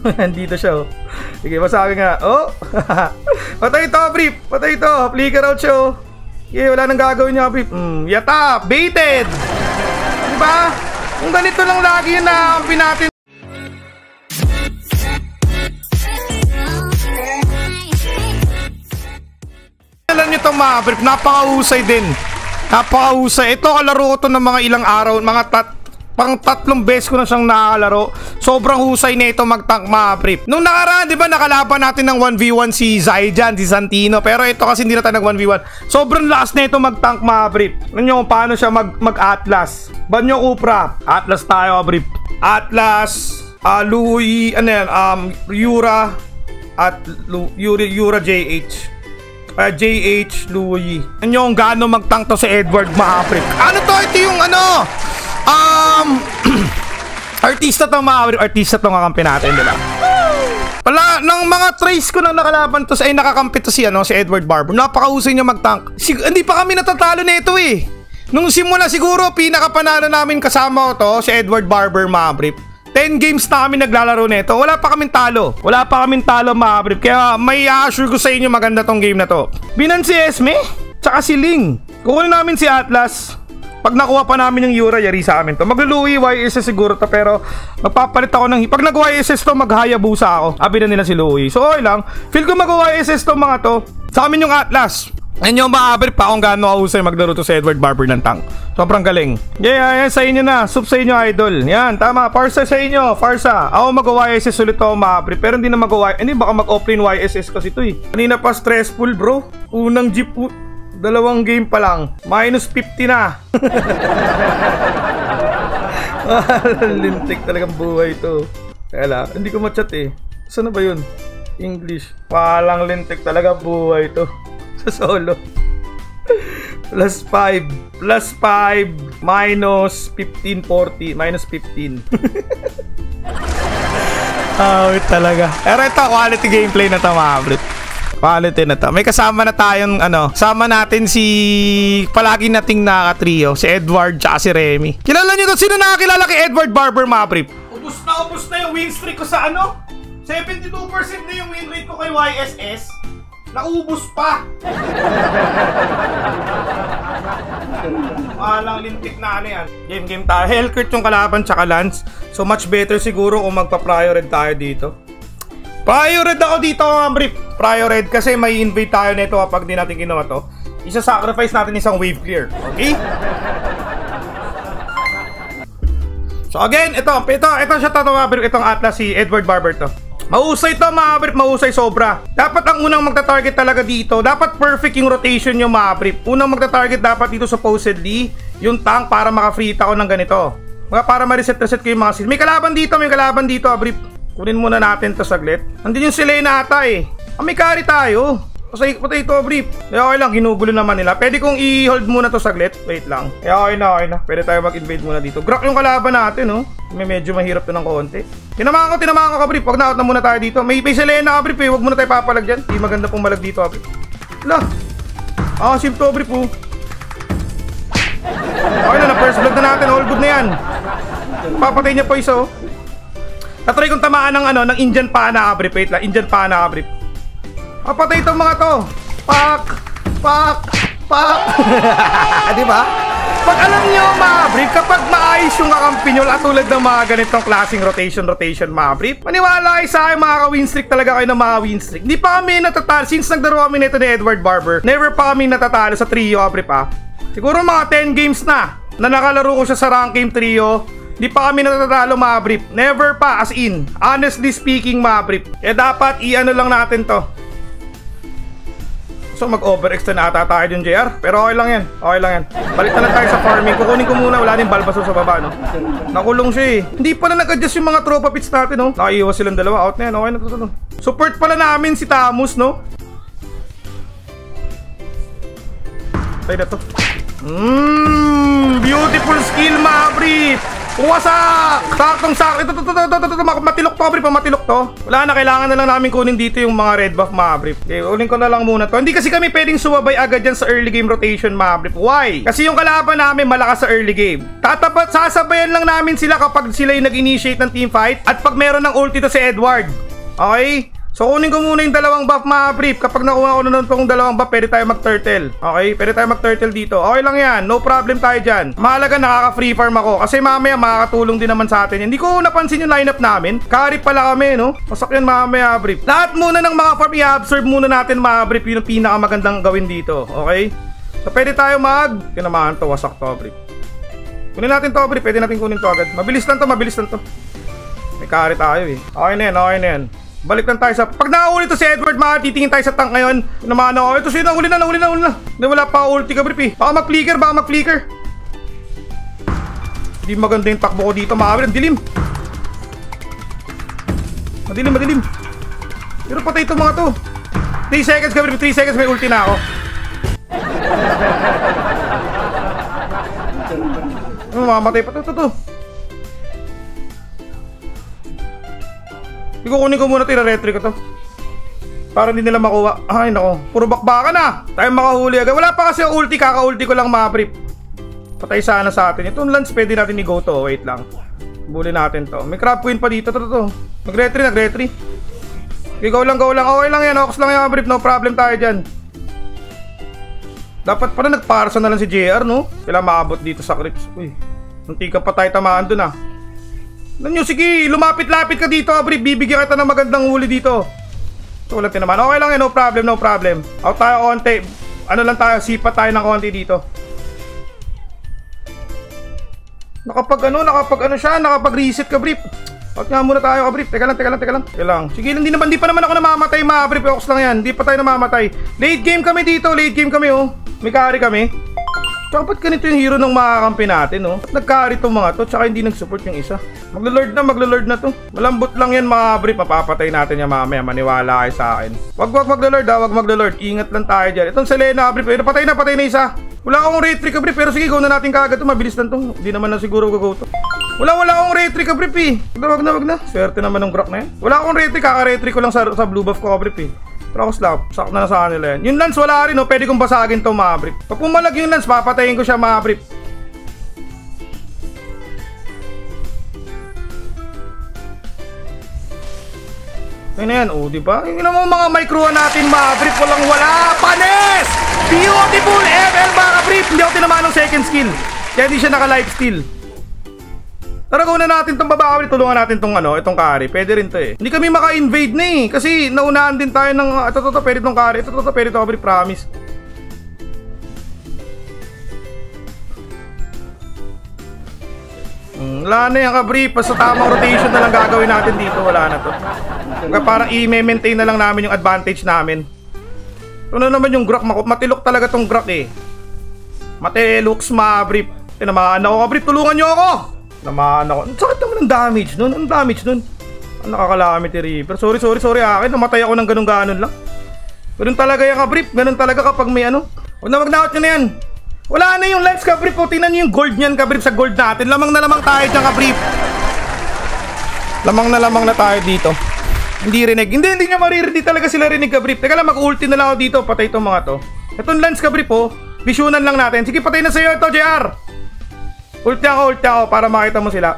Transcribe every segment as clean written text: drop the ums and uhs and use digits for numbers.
Andito siya, oh. Sige, masabi nga. Oh! Patay ito, brief. Patay ito. Flicker out siya, oh. Okay, wala nang gagawin niya, brief. Yata! Baited! Diba? Kung ganito lang lagi yun na pinatin. Alam nyo itong mga brief, napakahusay din. Napakahusay. Ito, kalaro ko ito ng mga ilang araw, pang 3 beses ko na siyang nakakalaro. Sobrang husay na ito mag-tank, mga brief. Nung nakaraan, di ba, nakalaban natin ng 1v1 si Zyjan, si Santino. Pero ito kasi hindi na tayo nag-1v1. Sobrang lakas na ito mag-tank, mga brief. Ano nyo kung paano siya mag-Atlas? Banyo Cupra. Atlas tayo, mga brief. Atlas, Louis, ano yan, Yura, at Yura JH. JH Louis. Ano yung gaano mag-tank to si Edward, mga brief? Ano to? Ito yung ano? Artista to, mga artista to kakampi natin, diba? Wala, ng mga trace ko nang nakalaban to ay nakakampi to si, si Edward Barber. Napakahusay niya mag-tank. Hindi pa kami natatalo nito eh. Nung simula siguro, pinakapanalo namin kasama ko to, si Edward Barber, mga brief. 10 games na kami naglalaro nito. Wala pa kaming talo. Wala pa kaming talo, mga brief. Kaya may assure ko sa inyo maganda tong game na to. Binan si Esme, tsaka si Ling. Kukunin namin si Atlas. Pag nakuha pa namin yung Yura, yari sa amin to. Magluluwi YSS siguro to, pero magpapalit ako ng... Pag nag-YSS to, mag-Hayabusa ako. Abi na nila si Louie. So, okay lang. Feel ko mag-YSS to, mga to. Sa amin yung Atlas. Yan yung maaabir pa kung gaano kahusay maglaro to si Edward Barber ng tank. Sobrang galing. Yeah, yan sa inyo na. Sub sa inyo, idol. Yan, tama. Farsa sa inyo. Farsa. Ako mag-YSS ulit ako, maaabir. Pero hindi na mag-YSS. Hindi, baka mag-offlane YSS kasi to eh. Kanina pa stressful, bro. Unang jeep... 2 game pa lang. Minus 50 na. Lintik talagang buhay ito. Kaya hindi ko ma-chat eh. Saan na ba yun? English. Palang lintik talaga buhay ito. Sa solo. Plus 5. Plus 5. Minus 1540. Minus 15. Wait talaga. Pero ito, quality gameplay na ito, mga bro. Quality na to. May kasama na tayong sama natin si palagi nating nakatrio, si Edward tsaka si Remy. Kilala nyo to? Sino nakakilala kay Edward Barber, mga brief? Ubus na yung win streak ko sa 72% na yung win rate ko kay YSS. Naubos pa. Walang lintik na yan. Game tayo. Hellcurt yung kalaban tsaka Lance. So much better siguro kung magpa-prior red tayo dito. Prior red ako dito, mga brief. Prior red kasi may invade tayo nito kapag di natin ginawa to. Isa-sacrifice natin isang wave clear. Okay? So again, ito siya to, mga brief. Itong Atlas, si Edward Barber to. Mahusay to, mga brief. Mahusay sobra. Dapat ang unang magta-target talaga dito. Dapat perfect yung rotation yung, mga brief. Unang magta-target dapat dito supposedly yung tank para maka-free ako ng ganito. Para ma-reset ko yung mga skill. May kalaban dito, brief. Kunin muna natin to saglit. Nandun yung Selena ata eh. May carry tayo. Patay ito, brief. Okay lang, ginugulo naman nila. Pwede kong i-hold muna to saglit. Wait lang. Okay na. Pwede tayo mag-invade muna dito. Grak yung kalaban natin, medyo mahirap to ng konti. Tinamaan ko ka, brief. Wag na out na muna tayo dito. May Selena ka, brief eh. Wag muna tayo papalag dyan. Di maganda pong malag dito, brief. Wala. Sim to, brief oh. Okay na, first blood na natin. All good na yan. Papatay niya po isa oh. Natry kong tamaan ng Indian Pana, brief. Wait lang, Indian Pana, brief. Papatay itong mga to. Pak. Diba? Pag alam nyo, mga brief, kapag maayos yung kakampi nyo, tulad ng mga ganitong klaseng rotation, mga brief, maniwala kayo sa akin, mga ka-win streak talaga kayo ng mga win streak. Hindi pa kami natatalo. Since nagdaro kami nito ni Edward Barber, never pa kami natatalo sa trio, brief Siguro mga 10 games na nakalaro ko siya sa rank game trio. Di pa kami natatalo, mga brief. Never pa, as in. Honestly speaking, mga brief. Dapat lang natin to. So mag-overextend na ata tayo dun, JR. Pero okay lang yan. Balik na lang tayo sa farming. Kukunin ko muna. Wala din Bulbasaur sa baba, Nakulong siya eh. Hindi pa na nag-adjust yung mga tropa pits natin, Nakaiwas silang dalawa. Out na yan. Okay na to. Support pala namin si Tamus, Tayo na to. Beautiful skill, mga brief. Wasak! Saktong sak. Ito. Matilok to, Abrip. Matilok to. Wala na, kailangan na lang namin kunin dito yung mga red buff, mga Abrip. Okay, uling ko na lang muna to. Hindi kasi kami pwedeng sumabay agad dyan sa early game rotation, mga Abrip. Why? Kasi yung kalaban namin malakas sa early game. Sasabayan lang namin sila kapag sila yung nag-initiate ng team fight at pag meron ng ulti to si Edward. Okay? So kunin ko muna yung dalawang buff, mga Abrip. Kapag nakuha ko na nun tong dalawang buff, pwede tayo mag-turtle. Okay? Pwede tayo mag-turtle dito. Okay lang yan. No problem tayo dyan. Mahalaga nakaka-free farm ako. Kasi mamaya makakatulong din naman sa atin. Hindi ko napansin yung lineup namin. Carry pala kami, no? Masak yan mamaya, Abrip. Lahat muna ng mga farm i-absorb muna natin, mga Abrip. Yun ang pinakamagandang gawin dito. Okay? So pwede tayo kinamahan to. Wasak to, Abrip. Kunin natin to, Abrip. Pwede natin kunin to agad. Mabilis lang to. May carry tayo eh. Okay na yan. Balik lang tayo sa... Pag nakahuli to si Edward, mga titingin tayo sa tank ngayon. Naman ako. Ito siya, nahuli na. Hindi, wala pa ulti ka, Brip eh. Baka mag-flicker. Hindi maganda yung takbo ko dito, mga Brip. Dilim. Madilim. Pero patay ito mga to. 3 seconds ka, Brip. 3 seconds, may ulti na ako. Mamatay pa to. Kukunin ko muna tira-retry ko to. Para hindi nila makuha. Ay nako, puro bakbakan na. Tayo makahuli agad. Wala pa kasi ulti, kaka-ulti ko lang, mga Brip. Patay sana sa atin. Itong lance pwede natin i-go to. Wait lang. Bully natin to. May crab queen pa dito. To. Nag-retry. Okay, go lang. Okay lang yan. Ox lang yan, mga Brip. No problem tayo dyan. Dapat pala nagparsa na lang si JR, no? Kailangan maabot dito sa creeps. Uy, munti ka pa tayo tamaan dun, ah. Nanyo, sige, lumapit-lapit ka dito, Abrip. Bibigyan kita ng magandang huli dito. So, wala naman. Okay lang yan, no problem. Out tayo konti. Ano lang tayo, sipat tayo ng konti dito. Nakapag-reset ka, Brip. Out nga muna tayo, Abrip. Teka lang. Sige, hindi pa naman ako namamatay, mga Abrip. Ox lang yan. Hindi pa tayo namamatay. Late game kami dito, oh. May carry kami. Tsaka ba't ganito yung hero ng makakampi natin, oh? Ba't nag-carry itong mga to? Tsaka hindi nag-support yung isa. Maglo-lord na to. Malambot lang yan, mga Brip. Mapapatay natin yan mamaya. Maniwala kayo sa akin. Wag maglo-lord, ha? Wag maglo-lord. Ingat lang tayo dyan. Itong Selena, Brip. Patay na isa. Wala akong retry ka, Brip. Pero sige, go na natin kagad to. Mabilis lang to. Hindi naman na siguro go to. Wala akong retry ka, Brip, eh. Wag na. Swerte naman ng Brock na yan. Wala akong retry. Kaka-retry ko lang sa blue buff ko, Brip, eh. Pero ako slap, sak na sa kanila yan. Yung lance wala rin, no? Pwede kong basagin to, mga Brip. Pag pumalag yung lance, papatayin ko siya, mga Brip. Ayun na yan, oh, diba? Yung mo mga microan natin, mga Brip, wala. Panes! Beautiful ML, mga Brip. Hindi ako tinamaan ng second skill. Kaya hindi siya naka-life steal. Tara, gawin na natin itong babae. Tulungan natin itong carry. Pwede rin to eh. Hindi kami maka-invade na eh. Kasi naunahan din tayo ng... Ito, pwede itong carry. Ito, pwede ito, Abrip, promise. Wala na yan, Abrip. Basta tamang rotation na lang gagawin natin dito. Wala na to. Parang i-maintain na lang namin yung advantage namin. Ito na naman yung Grok. Matilok talaga tong Grok eh. Matiloks, Abrip. Tinamaan ako, Abrip. Tulungan nyo ako! Naman ako. Sakit naman ang damage nun. Ang damage nun. Ang nakakalamity Reaper. Sorry akin. Namatay ako ng ganun-ganon lang. Ganun talaga yung, Abrip. Ganun talaga kapag may ano. Huwag na mag-out nyo na yan. Wala na yung lens, Abrip. O, tingnan nyo yung gold nyan, Abrip, sa gold natin. Lamang na lamang tayo dyan, Abrip. Lamang na tayo dito. Hindi rinig. Hindi nyo maririnig talaga sila rinig, Abrip. Teka lang, mag-ulti na lang ako dito. Patay itong mga to. Itong lens, Abrip, oh. Visionan lang natin. Sige, patay na sa'yo ito, JR. Ulti ako para makita mo sila.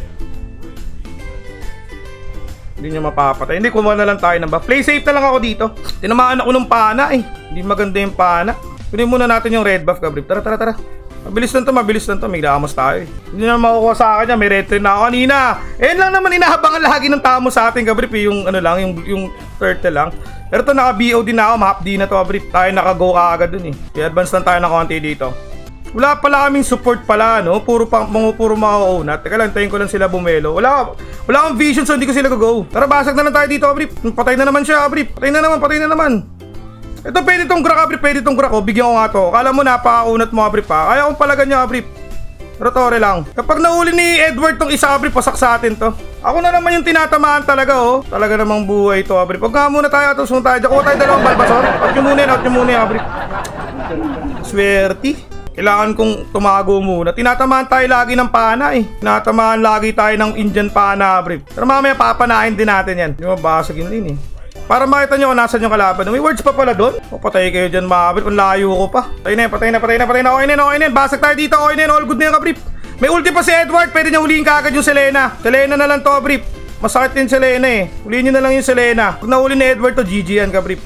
Hindi nyo mapapatay. Hindi, kumuha na lang tayo ng buff. Play safe na lang ako dito. Tinamaan ako ng pana eh. Hindi maganda yung pana. Kunin muna natin yung red buff, Abrip. Tara. Mabilis lang to. May damos tayo eh. Hindi na makukuha sa akin yan. May retry na ako kanina. Lang naman inahabangan lagi ng tamo sa atin, Abrip. Yung ano lang, yung turtle lang. Pero ito naka-BOD na ako. Mahapdi na to, Abrip. Tayo naka-go ka agad dun eh. I-advance lang tayo ng konti dito. Wala pala kaming support pala, no? Puro mga ownat. Teka lang, tayin ko lang sila bumelo. Wala akong vision, so hindi ko sila go. Tara, basag na lang tayo dito, Abrip. Patay na naman siya, Abrip. Patay na naman. Ito, pwede itong Grok, Abrip. Pwede itong Grok, oh. Bigyan ko nga to. Kala mo napaka-ownat mo, Abrip, ha? Kaya kong palagan niya, Abrip. Pero tore lang. Kapag nahuli ni Edward tong isa, Abrip, pasak sa atin to. Ako na naman yung tinatamaan talaga, oh. Talaga namang buhay to, Abrip. Huwag nga muna tayo, tusun tayo. Kuha tayo dalawang balbasor. Out nyo muna, Abrip. Swerte. Kailangan kong tumago muna. Tinatamaan tayo lagi ng pana eh. Tinatamaan lagi tayo ng Indian pana, brief. Pero mamaya papanain din natin yan. Hindi mabasagin din eh. Para makita nyo kung nasan yung kalaban. May words pa pala doon. O patay kayo dyan mga brief. Ang layo ko pa. Patay na. Okay na. Basag tayo dito. Okay na. All good na yung ka-brief. May ulti pa si Edward. Pwede niya huliin kaagad yung Selena. Selena na lang to, brief. Masakit din Selena eh. Huliin nyo na lang yung Selena. Pag nahuli ni Edward to, GG yan ka-brief.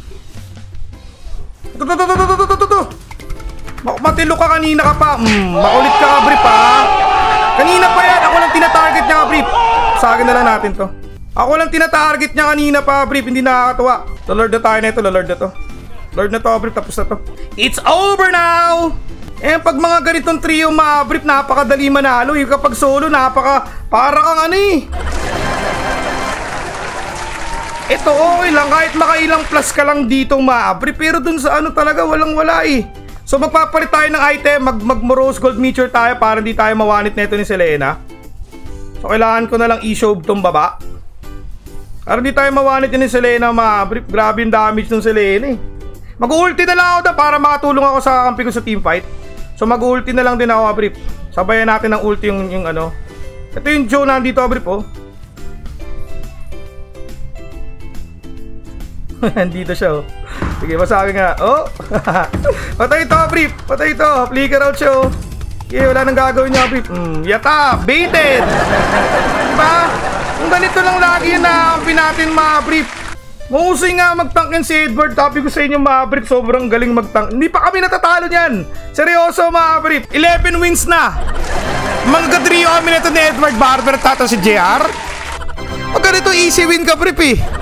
Matilo ka kanina ka pa. Makulit ka ka-brief ha. Kanina pa yan. Ako lang tinatarget niya ka-brief. Sa akin na lang natin to. Ako lang tinatarget niya kanina pa, brief. Hindi nakakatawa. Lord na tayo na ito. Lord na to. Lord na to, brief. Tapos na to. It's over now! Eh, pag mga ganitong trio, mga brief, napakadali manalo. Yung kapag solo, para kang ano eh. Ito, okay lang. Kahit makailang plus ka lang dito, mga brief. Pero dun sa ano talaga, walang-wala eh. So magpapalit tayo ng item, mag-Rose Gold Meteor tayo para hindi tayo mawanit na ito ni Selena. So kailangan ko na lang i-show itong baba. Para hindi tayo mawanit yun ni Selena, mga brief. Grabe yung damage ng Selena eh. Mag-ulti na lang ako na para makatulong ako sa kampi ko sa team fight. So mag-ulti na lang din ako, brief. Sabayan natin ng ulti yung ano. Ito yung Joe nandito, brief, oh. Nandito siya, oh. Sige, masakit nga. Oh! Patay ito, brief. Patay ito. Flicker out siya, oh. Okay, wala nang gagawin niya, brief. Yata! Baited! Diba? Kung ganito lang lagi yun na natin, mga brief. Mahusay nga mag-tankin si Edward. Sabi ko sa inyo, mga brief, sobrang galing mag-tank. Hindi pa kami natatalo niyan. Seryoso, mga brief. 11 wins na. Mga kadriyo kami nito ni Edward Barber at tato si JR. Pag ganito, easy win ka, brief, eh.